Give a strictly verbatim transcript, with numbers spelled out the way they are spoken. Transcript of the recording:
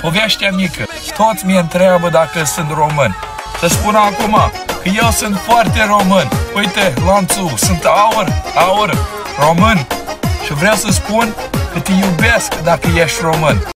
Povestea mică. Toți mi întreabă dacă sunt român. Să spun acum că eu sunt foarte român. Uite, lanțul, sunt aur, aur, român. Și vreau să spun că te iubesc dacă ești român.